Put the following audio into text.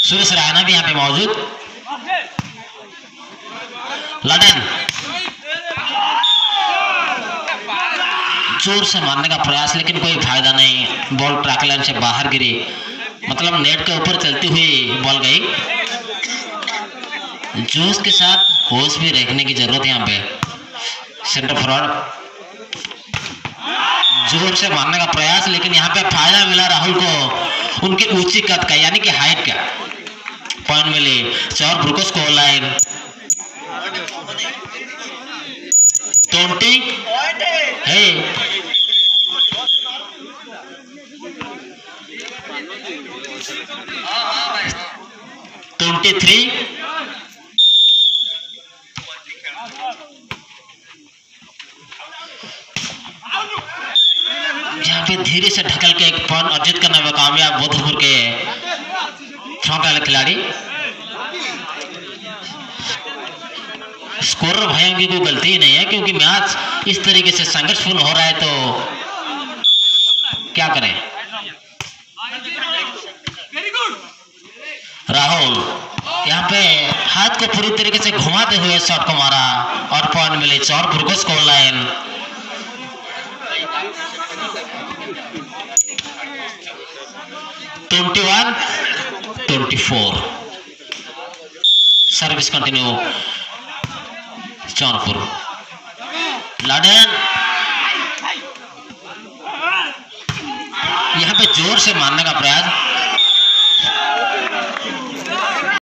सुरेश राणा भी यहाँ पे मौजूद। लड़न जोर से मारने का प्रयास, लेकिन कोई फायदा नहीं। बॉल ट्रैक लाइन से बाहर गिरी, मतलब नेट के ऊपर चलती हुई बॉल गई। जोश के साथ होश भी रखने की जरूरत है यहाँ पे। सेंटर फॉरवर्ड जोर से मारने का प्रयास, लेकिन यहाँ पे फायदा मिला राहुल को उनकी ऊंची कद का, यानी कि हाइट का। पॉइंट मिली चौर ब्रुको स्कोर लाइन 20 है। 23 यहाँ पे धीरे से ढकल के एक पॉइंट अर्जित करने में कामयाब बोधपुर के फ्रंट वाले खिलाड़ी। स्कोरर भाइयों की कोई गलती ही नहीं है, क्योंकि मैच इस तरीके से संघर्षपूर्ण हो रहा है तो क्या करें। राहुल यहाँ पे हाथ को पूरी तरीके से घुमाते हुए शॉट को मारा और पॉइंट मिले चौरपुर को score line 21-24। Service continue Jaunpur. लाडेन यहाँ पे जोर से मारने का प्रयास,